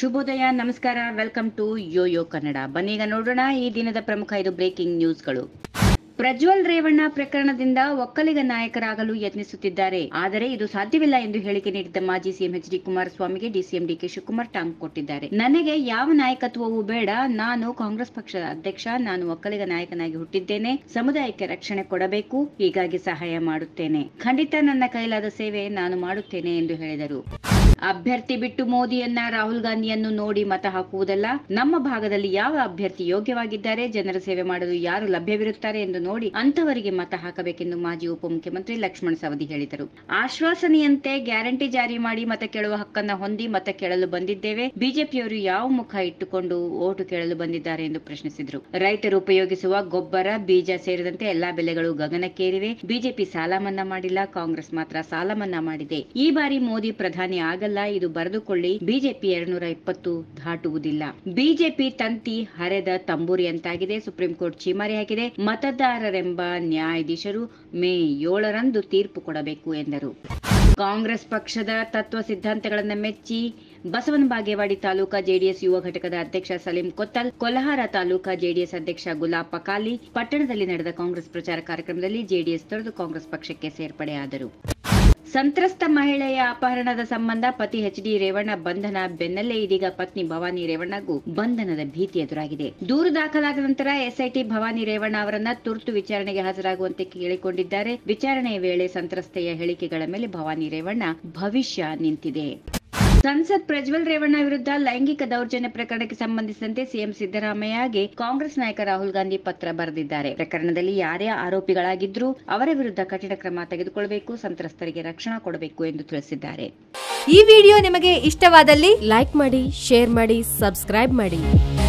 ಶುಭೋದಯ, ನಮಸ್ಕಾರ. Welcome to YoYo Kannada. ಬನ್ನೀಗ ನೋಡೋಣ ಈ ದಿನದ ಪ್ರಮುಖ 5 ಬ್ರೇಕಿಂಗ್ ನ್ಯೂಸ್ಗಳು. ಪ್ರಜ್ವಲ್ ರೇವಣ್ಣ ಪ್ರಕರಣದಿಂದ ಒಕ್ಕಲಿಗ ನಾಯಕರಾಗಲು ಯತ್ನಿಸುತ್ತಿದ್ದಾರೆ, ಆದರೆ ಇದು ಸಾಧ್ಯವಿಲ್ಲ ಎಂದು ಹೇಳಿಕೆ ನೀಡಿದ್ದ ಮಾಜಿ ಸಿಎಂ ಎಚ್ ಡಿ ಕುಮಾರಸ್ವಾಮಿಗೆ ಡಿಸಿಎಂ ಡಿಕೆ ಶಿವಕುಮಾರ್ ಟಾಂಗ್ ಕೊಟ್ಟಿದ್ದಾರೆ. ನನಗೆ ಯಾವ ನಾಯಕತ್ವವೂ ಬೇಡ, ನಾನು ಕಾಂಗ್ರೆಸ್ ಪಕ್ಷದ ಅಧ್ಯಕ್ಷ, ನಾನು ಒಕ್ಕಲಿಗ ನಾಯಕನಾಗಿ ಹುಟ್ಟಿದ್ದೇನೆ, ಸಮುದಾಯಕ್ಕೆ ರಕ್ಷಣೆ ಕೊಡಬೇಕು, ಹೀಗಾಗಿ ಸಹಾಯ ಮಾಡುತ್ತೇನೆ, ಖಂಡಿತ ನನ್ನ ಕೈಲಾದ ಸೇವೆ ನಾನು ಮಾಡುತ್ತೇನೆ ಎಂದು ಹೇಳಿದರು. ಅಭ್ಯರ್ಥಿ ಬಿಟ್ಟು ಮೋದಿಯನ್ನ, ರಾಹುಲ್ ಗಾಂಧಿಯನ್ನು ನೋಡಿ ಮತ ಹಾಕುವುದಲ್ಲ. ನಮ್ಮ ಭಾಗದಲ್ಲಿ ಯಾವ ಅಭ್ಯರ್ಥಿ ಯೋಗ್ಯವಾಗಿದ್ದಾರೆ, ಜನರ ಸೇವೆ ಮಾಡಲು ಯಾರು ಲಭ್ಯವಿರುತ್ತಾರೆ ಎಂದು ನೋಡಿ ಅಂತವರಿಗೆ ಮತ ಹಾಕಬೇಕೆಂದು ಮಾಜಿ ಉಪಮುಖ್ಯಮಂತ್ರಿ ಲಕ್ಷ್ಮಣ ಸವದಿ ಹೇಳಿದರು. ಆಶ್ವಾಸನೆಯಂತೆ ಗ್ಯಾರಂಟಿ ಜಾರಿ ಮಾಡಿ ಮತ ಕೇಳುವ ಹಕ್ಕನ್ನ ಹೊಂದಿ ಮತ ಕೇಳಲು ಬಂದಿದ್ದೇವೆ. ಬಿಜೆಪಿಯವರು ಯಾವ ಮುಖ ಇಟ್ಟುಕೊಂಡು ಓಟು ಕೇಳಲು ಬಂದಿದ್ದಾರೆ ಎಂದು ಪ್ರಶ್ನಿಸಿದರು. ರೈತರು ಉಪಯೋಗಿಸುವ ಗೊಬ್ಬರ, ಬೀಜ ಸೇರಿದಂತೆ ಎಲ್ಲಾ ಬೆಲೆಗಳು ಗಗನಕ್ಕೇರಿವೆ. ಬಿಜೆಪಿ ಸಾಲ ಮನ್ನಾ ಮಾಡಿಲ್ಲ, ಕಾಂಗ್ರೆಸ್ ಮಾತ್ರ ಸಾಲ ಮನ್ನಾ ಮಾಡಿದೆ. ಈ ಬಾರಿ ಮೋದಿ ಪ್ರಧಾನಿ ಆಗಲ್ಲ, ಇದು ಬರೆದುಕೊಳ್ಳಿ. ಬಿಜೆಪಿ 220 ದಾಟುವುದಿಲ್ಲ. ಬಿಜೆಪಿ ತಂತಿ ಹರೆದ ತಂಬೂರಿ ಅಂತಾಗಿದೆ. ಸುಪ್ರೀಂ ಕೋರ್ಟ್ ಛೀಮಾರಿ ಹಾಕಿದೆ. ಮತದಾರರೆಂಬ ನ್ಯಾಯಾಧೀಶರು ಮೇ 7ರಂದು ತೀರ್ಪು ಕೊಡಬೇಕು ಎಂದರು. ಕಾಂಗ್ರೆಸ್ ಪಕ್ಷದ ತತ್ವ ಸಿದ್ಧಾಂತಗಳನ್ನು ಮೆಚ್ಚಿ ಬಸವನ ಬಾಗೇವಾಡಿ ತಾಲೂಕಾ ಜೆಡಿಎಸ್ ಯುವ ಘಟಕದ ಅಧ್ಯಕ್ಷ ಸಲೀಂ ಕೊತ್ತಲ್, ಕೊಲ್ಹಾರ ತಾಲೂಕಾ ಜೆಡಿಎಸ್ ಅಧ್ಯಕ್ಷ ಗುಲಾಬ್ ಪಕಾಲಿ ಪಟ್ಟಣದಲ್ಲಿ ನಡೆದ ಕಾಂಗ್ರೆಸ್ ಪ್ರಚಾರ ಕಾರ್ಯಕ್ರಮದಲ್ಲಿ ಜೆಡಿಎಸ್ ತೊರೆದು ಕಾಂಗ್ರೆಸ್ ಪಕ್ಷಕ್ಕೆ ಸೇರ್ಪಡೆಯಾದರು. ಸಂತ್ರಸ್ತ ಮಹಿಳೆಯ ಅಪಹರಣದ ಸಂಬಂಧ ಪತಿ ಎಚ್ ಡಿ ರೇವಣ್ಣ ಬಂಧನ ಬೆನ್ನಲ್ಲೇ ಇದೀಗ ಪತ್ನಿ ಭವಾನಿ ರೇವಣ್ಣಗೂ ಬಂಧನದ ಭೀತಿ ಎದುರಾಗಿದೆ. ದೂರು ದಾಖಲಾದ ನಂತರ ಎಸ್ಐಟಿ ಭವಾನಿ ರೇವಣ್ಣ ಅವರನ್ನ ತುರ್ತು ವಿಚಾರಣೆಗೆ ಹಾಜರಾಗುವಂತೆ ಕೇಳಿಕೊಂಡಿದ್ದಾರೆ. ವಿಚಾರಣೆಯ ವೇಳೆ ಸಂತ್ರಸ್ತೆಯ ಹೇಳಿಕೆಗಳ ಮೇಲೆ ಭವಾನಿ ರೇವಣ್ಣ ಭವಿಷ್ಯ ನಿಂತಿದೆ. ಸಂಸದ್ ಪ್ರಜ್ವಲ್ ರೇವಣ್ಣ ವಿರುದ್ಧ ಲೈಂಗಿಕ ದೌರ್ಜನ್ಯ ಪ್ರಕರಣಕ್ಕೆ ಸಂಬಂಧಿಸಿದಂತೆ ಸಿಎಂ ಸಿದ್ದರಾಮಯ್ಯಗೆ ಕಾಂಗ್ರೆಸ್ ನಾಯಕ ರಾಹುಲ್ ಗಾಂಧಿ ಪತ್ರ ಬರೆದಿದ್ದಾರೆ. ಪ್ರಕರಣದಲ್ಲಿ ಯಾರೇ ಆರೋಪಿಗಳಾಗಿದ್ರೂ ಅವರ ವಿರುದ್ಧ ಕಠಿಣ ಕ್ರಮ ತೆಗೆದುಕೊಳ್ಳಬೇಕು, ಸಂತ್ರಸ್ತರಿಗೆ ರಕ್ಷಣಾ ಕೊಡಬೇಕು ಎಂದು ತಿಳಿಸಿದ್ದಾರೆ. ಈ ವಿಡಿಯೋ ನಿಮಗೆ ಇಷ್ಟವಾದಲ್ಲಿ ಲೈಕ್ ಮಾಡಿ, ಶೇರ್ ಮಾಡಿ, ಸಬ್ಸ್ಕ್ರೈಬ್ ಮಾಡಿ.